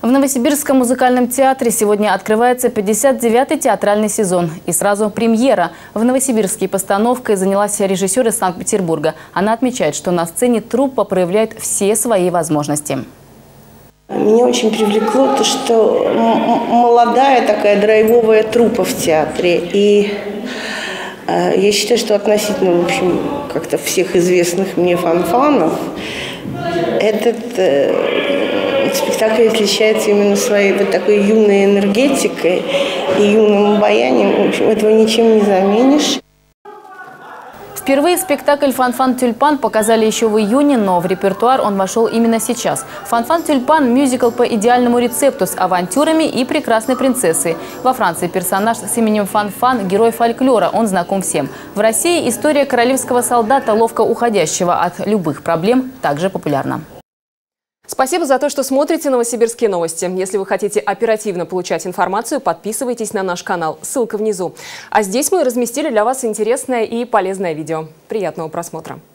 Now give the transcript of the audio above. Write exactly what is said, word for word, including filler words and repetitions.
В Новосибирском музыкальном театре сегодня открывается пятьдесят девятый театральный сезон. И сразу премьера. В Новосибирске постановкой занялась режиссер из Санкт-Петербурга. Она отмечает, что на сцене труппа проявляет все свои возможности. Меня очень привлекло то, что молодая такая драйвовая труппа в театре. И э, я считаю, что относительно, в общем, как-то всех известных мне фанфанов, этот э, спектакль отличается именно своей вот такой юной энергетикой и юным обаянием. В общем, этого ничем не заменишь. Впервые спектакль «Фан-фан Тюльпан» показали еще в июне, но в репертуар он вошел именно сейчас. «Фан-фан Тюльпан» – мюзикл по идеальному рецепту с авантюрами и прекрасной принцессой. Во Франции персонаж с именем Фан-фан – герой фольклора, он знаком всем. В России история королевского солдата, ловко уходящего от любых проблем, также популярна. Спасибо за то, что смотрите «Новосибирские новости». Если вы хотите оперативно получать информацию, подписывайтесь на наш канал. Ссылка внизу. А здесь мы разместили для вас интересное и полезное видео. Приятного просмотра.